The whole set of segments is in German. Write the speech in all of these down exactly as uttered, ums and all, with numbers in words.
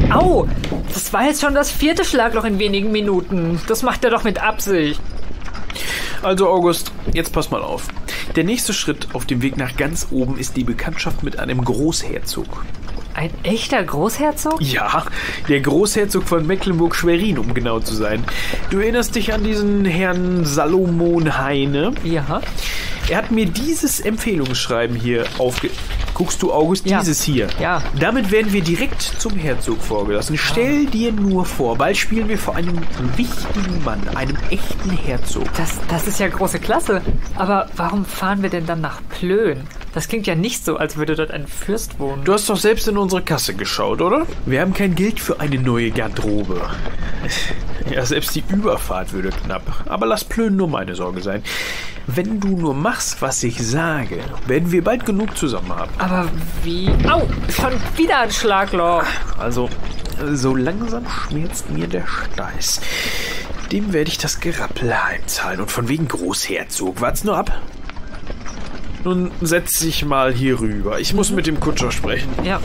Au! Das war jetzt schon das vierte Schlagloch in wenigen Minuten. Das macht er doch mit Absicht. Also August, jetzt pass mal auf. Der nächste Schritt auf dem Weg nach ganz oben ist die Bekanntschaft mit einem Großherzog. Ein echter Großherzog? Ja, der Großherzog von Mecklenburg-Schwerin, um genau zu sein. Du erinnerst dich an diesen Herrn Salomon Heine? Ja. Er hat mir dieses Empfehlungsschreiben hier aufge... Guckst du, August, Ja. dieses hier? Ja. Damit werden wir direkt zum Herzog vorgelassen. Stell dir nur vor, bald spielen wir vor einem wichtigen Mann, einem echten Herzog. Das, das ist ja große Klasse. Aber warum fahren wir denn dann nach Plön? Das klingt ja nicht so, als würde dort ein Fürst wohnen. Du hast doch selbst in unsere Kasse geschaut, oder? Wir haben kein Geld für eine neue Garderobe. Ja, selbst die Überfahrt würde knapp. Aber lass Plön nur meine Sorge sein. Wenn du nur machst, was ich sage, werden wir bald genug zusammen haben. Aber wie... Au! Schon wieder ein Schlagloch. Also, so langsam schmerzt mir der Steiß. Dem werde ich das Gerappel heimzahlen. Und von wegen Großherzog. Wart's nur ab. Nun setz dich mal hier rüber. Ich muss mit dem Kutscher sprechen. Ja.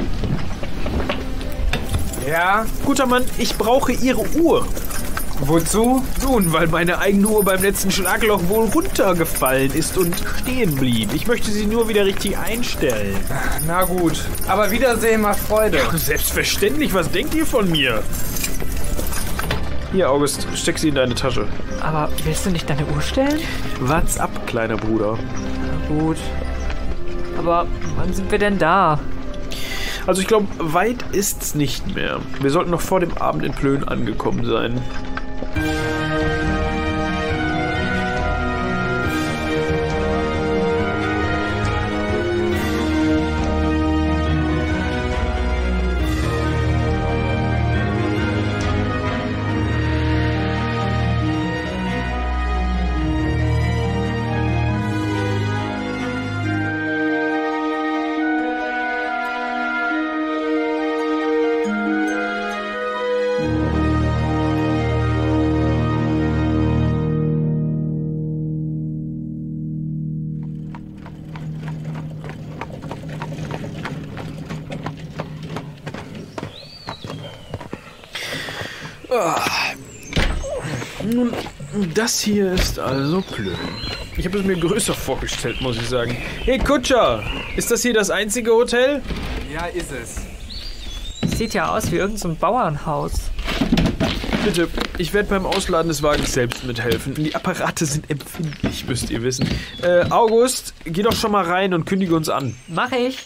Ja? Guter Mann, ich brauche Ihre Uhr. Wozu? Nun, weil meine eigene Uhr beim letzten Schlagloch wohl runtergefallen ist und stehen blieb. Ich möchte sie nur wieder richtig einstellen. Na gut. Aber Wiedersehen macht Freude. Selbstverständlich, was denkt ihr von mir? Hier, August, steck sie in deine Tasche. Aber willst du nicht deine Uhr stellen? Wart's ab, kleiner Bruder. Na gut. Aber wann sind wir denn da? Also ich glaube, weit ist's nicht mehr. Wir sollten noch vor dem Abend in Plön angekommen sein. Nun, das hier ist also Plön. Ich habe es mir größer vorgestellt, muss ich sagen. Hey Kutscher, ist das hier das einzige Hotel? Ja, ist es. Sieht ja aus wie irgendein so Bauernhaus. Bitte, ich werde beim Ausladen des Wagens selbst mithelfen. Die Apparate sind empfindlich, müsst ihr wissen. Äh, August, geh doch schon mal rein und kündige uns an. Mach ich.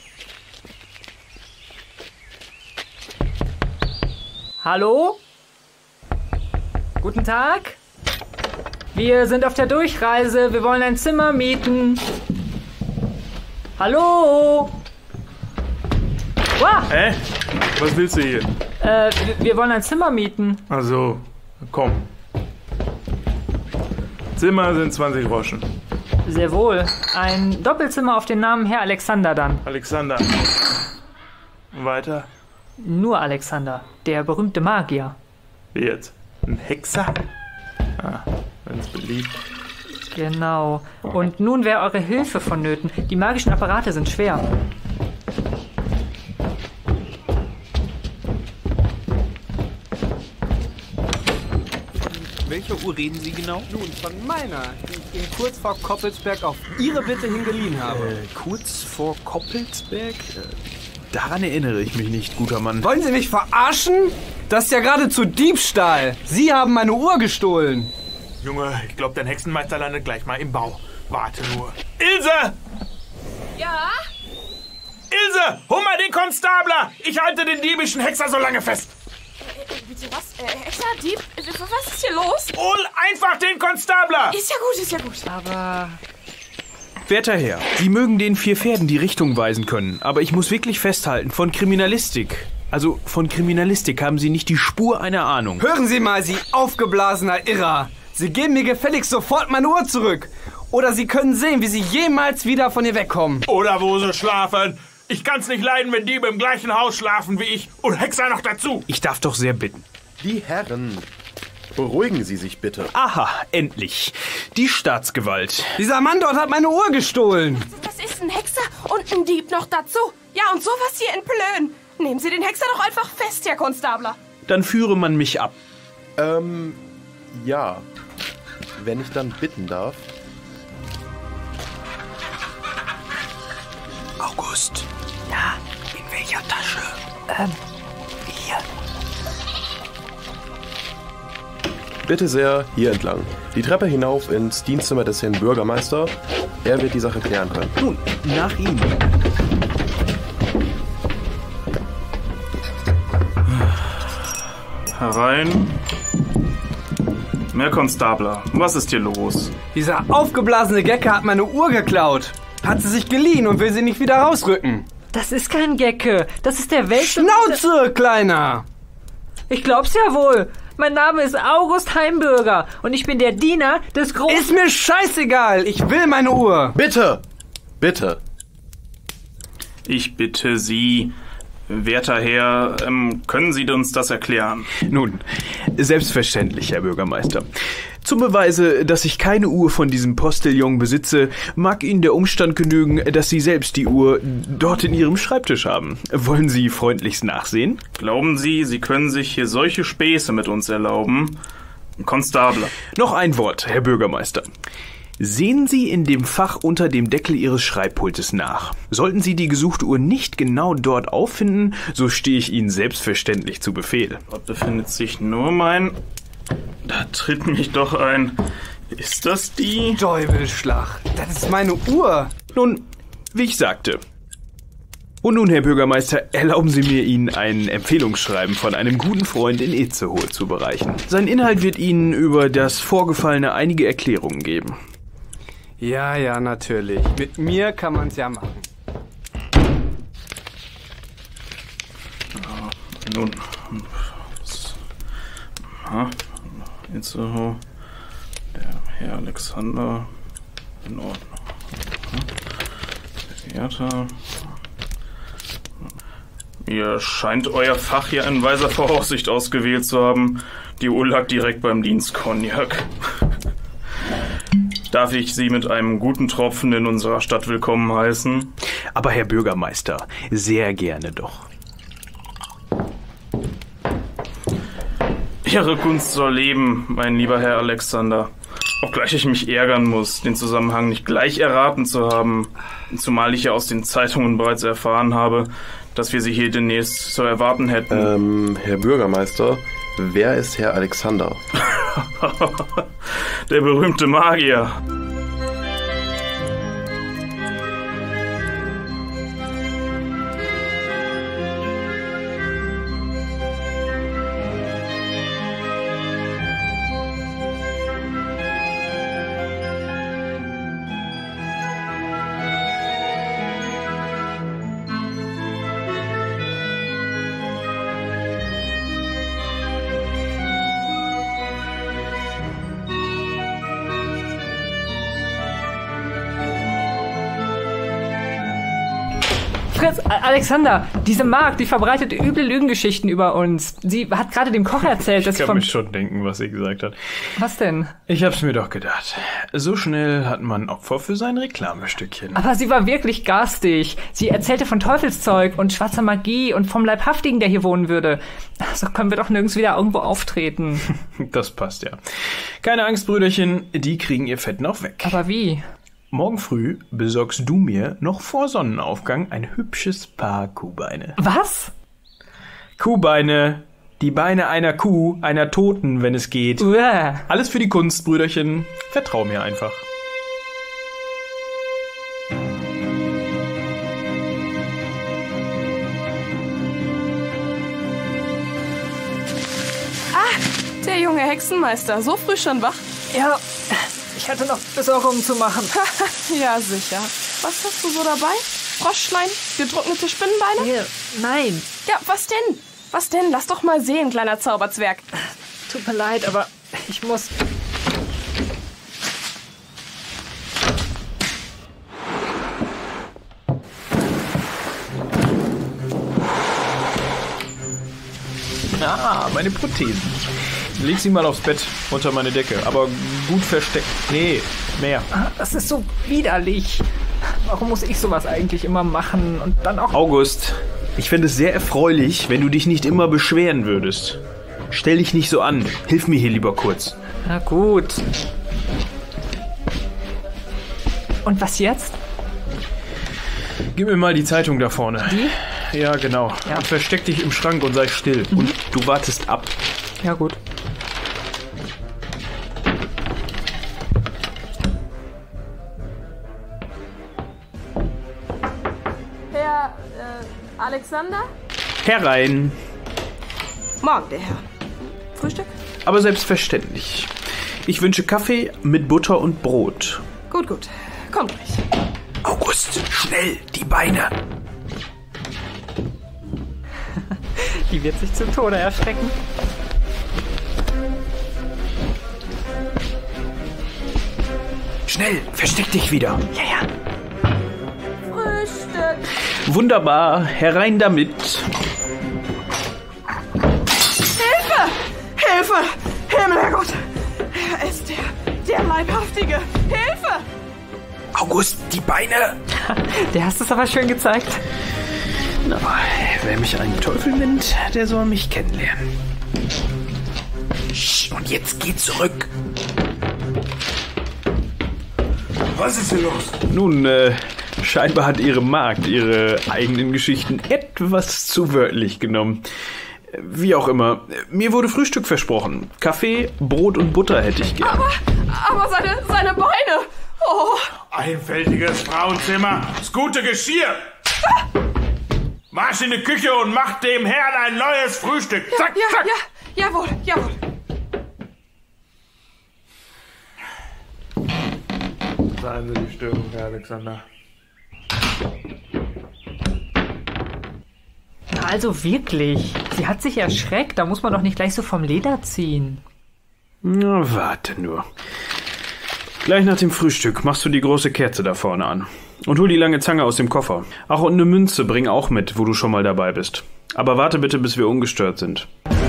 Hallo? Guten Tag. Wir sind auf der Durchreise. Wir wollen ein Zimmer mieten. Hallo? Wow. Hä? Was willst du hier? Äh, wir, wir wollen ein Zimmer mieten. Ach so, komm. Zimmer sind zwanzig Groschen. Sehr wohl. Ein Doppelzimmer auf den Namen Herr Alexander dann. Alexander. Weiter. Nur Alexander, der berühmte Magier. Wie jetzt? Ein Hexer? Ah, wenn's beliebt. Genau. Und nun wäre eure Hilfe vonnöten. Die magischen Apparate sind schwer. Welcher Uhr reden Sie genau? Nun, von meiner, die ich Ihnen kurz vor Koppelsberg auf Ihre Bitte hin geliehen habe. Äh, kurz vor Koppelsberg? Äh, daran erinnere ich mich nicht, guter Mann. Wollen Sie mich verarschen? Das ist ja geradezu Diebstahl. Sie haben meine Uhr gestohlen. Junge, ich glaube, dein Hexenmeister landet gleich mal im Bau. Warte nur. Ilse! Ja? Ilse, hol mal den Konstabler! Ich halte den diebischen Hexer so lange fest. Äh, bitte was? Äh, Hexer? Dieb? Äh, Was ist hier los? Hol einfach den Konstabler! Ist ja gut, ist ja gut. Aber... Werter Herr, Sie mögen den vier Pferden die Richtung weisen können, aber ich muss wirklich festhalten, von Kriminalistik, also von Kriminalistik haben Sie nicht die Spur einer Ahnung. Hören Sie mal, Sie aufgeblasener Irrer. Sie geben mir gefälligst sofort meine Uhr zurück. Oder Sie können sehen, wie Sie jemals wieder von ihr wegkommen. Oder wo sie schlafen. Ich kann's nicht leiden, wenn Diebe im gleichen Haus schlafen wie ich. Und Hexer noch dazu. Ich darf doch sehr bitten. Die Herren, beruhigen Sie sich bitte. Aha, endlich. Die Staatsgewalt. Dieser Mann dort hat meine Uhr gestohlen. Das ist ein Hexer und ein Dieb noch dazu. Ja, und sowas hier in Plön. Nehmen Sie den Hexer doch einfach fest, Herr Konstabler. Dann führe man mich ab. Ähm, ja. Wenn ich dann bitten darf. August. Ja, in welcher Tasche? Ähm, hier. Bitte sehr, hier entlang. Die Treppe hinauf ins Dienstzimmer des Herrn Bürgermeister. Er wird die Sache klären können. Nun, nach ihm. Herein. Herr Konstabler, was ist hier los? Dieser aufgeblasene Gecke hat meine Uhr geklaut. Hat sie sich geliehen und will sie nicht wieder rausrücken. Das ist kein Gecke. Das ist der Welt... Schnauze, Kleiner! Ich glaub's ja wohl. Mein Name ist August Heimbürger und ich bin der Diener des Großen... Ist mir scheißegal. Ich will meine Uhr. Bitte! Bitte! Ich bitte Sie, werter Herr, ähm, können Sie uns das erklären? Nun, selbstverständlich, Herr Bürgermeister. Zum Beweise, dass ich keine Uhr von diesem Postillon besitze, mag Ihnen der Umstand genügen, dass Sie selbst die Uhr dort in Ihrem Schreibtisch haben. Wollen Sie freundlichst nachsehen? Glauben Sie, Sie können sich hier solche Späße mit uns erlauben? Konstabler. Noch ein Wort, Herr Bürgermeister. Sehen Sie in dem Fach unter dem Deckel Ihres Schreibpultes nach. Sollten Sie die gesuchte Uhr nicht genau dort auffinden, so stehe ich Ihnen selbstverständlich zu Befehl. Dort befindet sich nur mein... Da tritt mich doch ein... Ist das die? Däubelschlag. Das ist meine Uhr. Nun, wie ich sagte. Und nun, Herr Bürgermeister, erlauben Sie mir, Ihnen ein Empfehlungsschreiben von einem guten Freund in Itzehoe zu überreichen. Sein Inhalt wird Ihnen über das Vorgefallene einige Erklärungen geben. Ja, ja, natürlich. Mit mir kann man's ja machen. Nun... Aha. Itzehoe. Der Herr Alexander. In Ordnung. Theater. Ihr scheint euer Fach hier in weiser Voraussicht ausgewählt zu haben. Die Uhr lag direkt beim Dienstcognac. Darf ich Sie mit einem guten Tropfen in unserer Stadt willkommen heißen? Aber Herr Bürgermeister, sehr gerne doch. Ihre Kunst soll leben, mein lieber Herr Alexander. Obgleich ich mich ärgern muss, den Zusammenhang nicht gleich erraten zu haben, zumal ich ja aus den Zeitungen bereits erfahren habe, dass wir Sie hier demnächst zu erwarten hätten. Ähm, Herr Bürgermeister, wer ist Herr Alexander? Der berühmte Magier. Fritz, Alexander, diese Magd, die verbreitet üble Lügengeschichten über uns. Sie hat gerade dem Koch erzählt, dass ich sie kann vom... mir schon denken, was sie gesagt hat. Was denn? Ich hab's mir doch gedacht. So schnell hat man Opfer für sein Reklamestückchen. Aber sie war wirklich garstig. Sie erzählte von Teufelszeug und schwarzer Magie und vom Leibhaftigen, der hier wohnen würde. So können wir doch nirgends wieder irgendwo auftreten. Das passt ja. Keine Angst, Brüderchen, die kriegen ihr Fett noch weg. Aber wie? Morgen früh besorgst du mir noch vor Sonnenaufgang ein hübsches Paar Kuhbeine. Was? Kuhbeine. Die Beine einer Kuh, einer Toten, wenn es geht. Uäh. Alles für die Kunst, Brüderchen. Vertrau mir einfach. Ah, der junge Hexenmeister. So früh schon wach? Ja, ich hatte noch Besorgungen zu machen. Ja, sicher. Was hast du so dabei? Froschschleim? Getrocknete Spinnenbeine? Hier, nein. Ja, was denn? Was denn? Lass doch mal sehen, kleiner Zauberzwerg. Tut mir leid, aber ich muss... Ah, meine Prothesen. Leg sie mal aufs Bett, unter meine Decke. Aber gut versteckt. Nee, mehr. Das ist so widerlich. Warum muss ich sowas eigentlich immer machen? Und dann auch... August, Ich fände es sehr erfreulich, wenn du dich nicht immer beschweren würdest. Stell dich nicht so an. Hilf mir hier lieber kurz. Na gut. Und was jetzt? Gib mir mal die Zeitung da vorne. Die? Ja, genau. Ja. Und versteck dich im Schrank und sei still. Mhm. Und du wartest ab. Ja, gut. Herr, äh, Alexander? Herein. Morgen, der Herr. Frühstück? Aber selbstverständlich. Ich wünsche Kaffee mit Butter und Brot. Gut, gut. Komm gleich. August, schnell, die Beine. Die wird sich zu Tode erschrecken. Schnell, versteck dich wieder. Ja, ja. Frühstück. Wunderbar, herein damit. Hilfe! Hilfe! Himmel, Herrgott! Er ist der, der Leibhaftige. Hilfe! August, die Beine. Der hast es aber schön gezeigt. Na, wer mich einen Teufel nennt, der soll mich kennenlernen. Sch, und jetzt geh zurück. Was ist hier los? Nun, äh, scheinbar hat ihre Magd ihre eigenen Geschichten etwas zu wörtlich genommen. Wie auch immer, mir wurde Frühstück versprochen. Kaffee, Brot und Butter hätte ich gern. Aber, aber seine, seine Beine! Oh! Einfältiges Frauenzimmer, das gute Geschirr. Marsch in die Küche und mach dem Herrn ein neues Frühstück. Zack, Ja, zack. ja, jawohl, jawohl. Seien Sie die Störung, Herr Alexander. Na, also wirklich. Sie hat sich erschreckt. Da muss man doch nicht gleich so vom Leder ziehen. Na, warte nur. Gleich nach dem Frühstück machst du die große Kerze da vorne an. Und hol die lange Zange aus dem Koffer. Ach, und eine Münze bring auch mit, wo du schon mal dabei bist. Aber warte bitte, bis wir ungestört sind.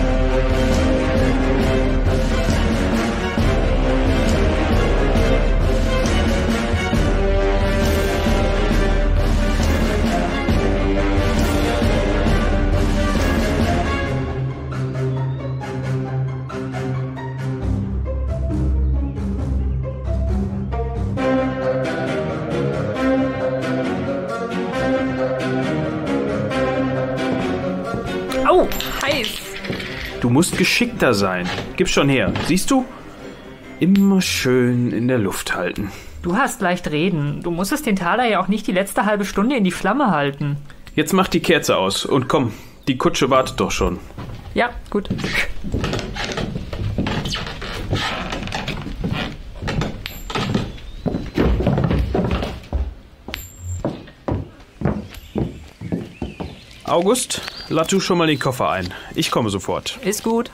Au, heiß. Du musst geschickter sein. Gib schon her. Siehst du? Immer schön in der Luft halten. Du hast leicht reden. Du musstest den Taler ja auch nicht die letzte halbe Stunde in die Flamme halten. Jetzt mach die Kerze aus und komm, die Kutsche wartet doch schon. Ja, gut. August, lad du schon mal den Koffer ein. Ich komme sofort. Ist gut.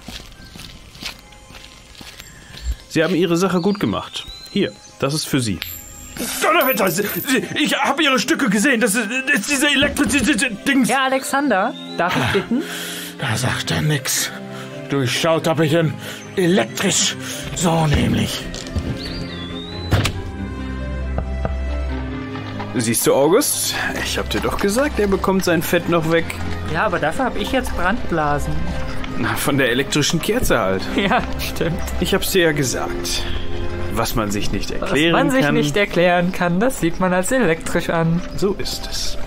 Sie haben Ihre Sache gut gemacht. Hier, das ist für Sie. Donnerwetter, Sie- Sie- ich habe Ihre Stücke gesehen. Das ist, das ist diese Elektrizität-Dings. Ja, Alexander, darf ich bitten? Da sagt er nix. Durchschaut hab ich ihn elektrisch. So nämlich. Siehst du, August? Ich hab dir doch gesagt, er bekommt sein Fett noch weg. Ja, aber dafür habe ich jetzt Brandblasen. Na, von der elektrischen Kerze halt. Ja, stimmt. Ich hab's dir ja gesagt. Was man sich nicht Was erklären man sich kann, nicht erklären kann, das sieht man als elektrisch an. so ist es.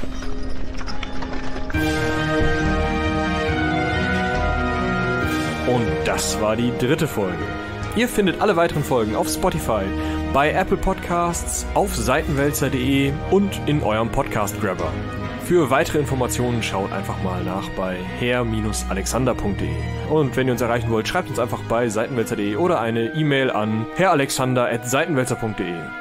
Und das war die dritte Folge. Ihr findet alle weiteren Folgen auf Spotify, bei Apple Podcasts, auf seitenwälzer punkt de und in eurem Podcast-Grabber. Für weitere Informationen schaut einfach mal nach bei herr alexander punkt de. Und wenn ihr uns erreichen wollt, schreibt uns einfach bei seitenwälzer punkt de oder eine E-Mail an herr alexander at seitenwälzer punkt de.